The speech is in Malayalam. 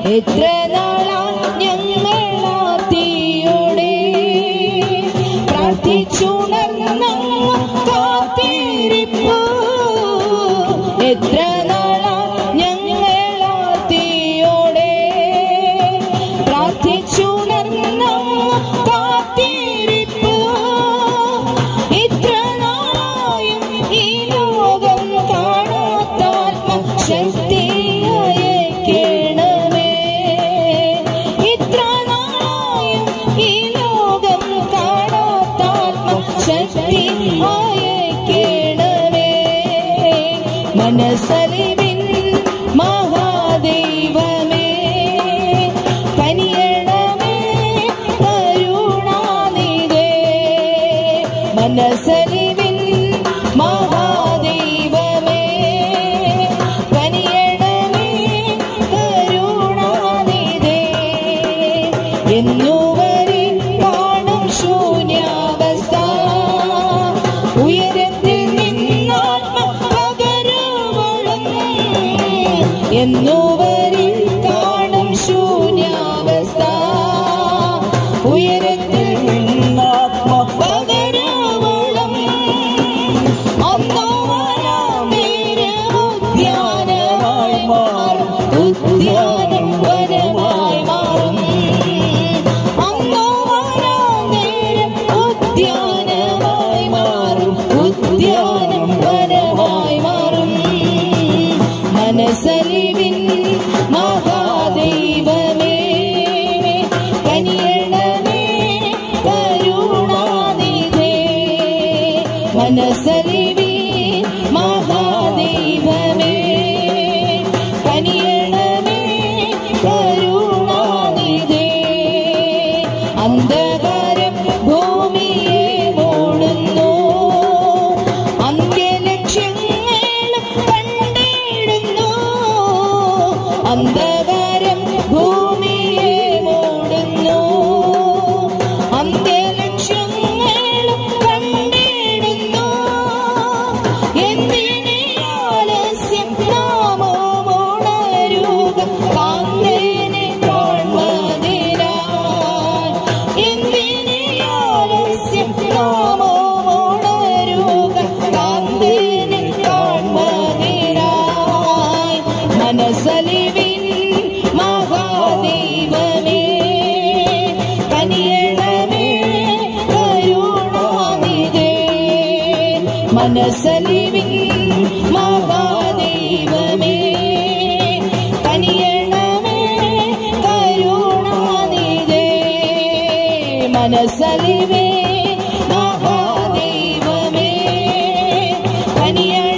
എത്ര നാളാ ഞങ്ങളാർത്തിയോടെ പ്രാർത്ഥിച്ചുണർന്ന കാത്തിരിപ്പു. എത്ര നാളാ ഞങ്ങളാർത്തിയോടെ പ്രാർത്ഥിച്ചുണർന്ന കാത്തിരിപ്പു. ഇത്ര നാളായും ഈ ലോകം കാണാത്താത്മ ശക്തിയയക്കണമേ. ഇത്ര നാളായും ഈ ലോകം കാണാത്താത്മ ശക്തി അയക്കണമേ. മനസ്സലിവിൻ മഹാദൈവമേ കനിയണമേ കരുണാനിധേ. മനസ്സലിവിൻ മഹാദൈവമേ കനിയണമേ കരുണാനിധേ. എന്നുവരെ കാണും ശൂന്യാവസ്ഥ ഉയരത്തിൽ നിന്നാത്മ പകരുവളും. എന്നുവരെ കാണും ശൂന്യാവസ്ഥ ഉയരത്തിൽ നിന്നാത്മ പകരുവളും. അന്നോ വരാം നേരം ഉദ്യാനമായി മാറും, ഉദ്യാനം വനമായി മാറും. അന്നോ വരാം നേരം ഉദ്യാനമായി മാറും, ഉദ്യാനം വനമായി മാറും. മനസ്സലിവിൻ മഹാദൈവമേ കനിയണമേ കരുണാനിധേ. മനസ്സലിവിൻ മഹാദൈവമേ കനിയണമേ കരുണാനിധേ. അന്ധകാരം ഭൂമിയെ മൂടുന്നു, അന്ത്യലക്ഷ്യങ്ങൾ കണ്ടിടുന്നു. അന്ധകാരം ഭൂമിയെ മൂടുന്നു, അന്ത്യലക്ഷ്യങ്ങൾ കണ്ടിടുന്നു. എന്തിനേ ആലസ്യം നാമമുണരുക കാന്തനെ കാൺമതിനായി. എന്തിനേ ആലസ്യം നാമമുണരുക കാന്തനെ കാൺമതിനായി. മനസ്സലിവിൻ മഹാദൈവമേ കനിയണമേ കരുണാനിധേ. മനസ്സലിവിൻ മഹാദൈവമേ കനിയണമേ കരുണാനിധേ. മനസ്സലിവിൻ മഹാദൈവമേ കനിയണമേ